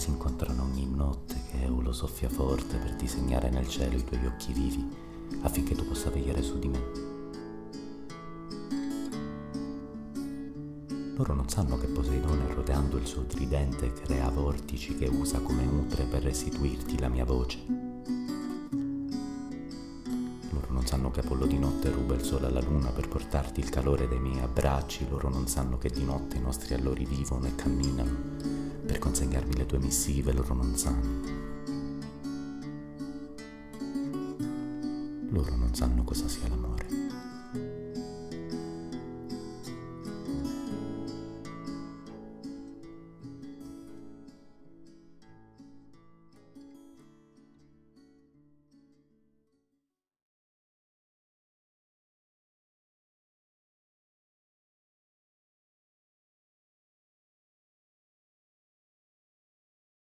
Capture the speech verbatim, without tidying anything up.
si incontrano ogni notte che Eolo soffia forte per disegnare nel cielo i tuoi occhi vivi affinché tu possa vegliare su di me. Loro non sanno che Poseidone, roteando il suo tridente, crea vortici che usa come utre per restituirti la mia voce. Loro non sanno che Apollo di notte ruba il sole alla luna per portarti il calore dei miei abbracci. Loro non sanno che di notte i nostri allori vivono e camminano per consegnarmi le tue missive. Loro non sanno. Loro non sanno cosa sia l'amore.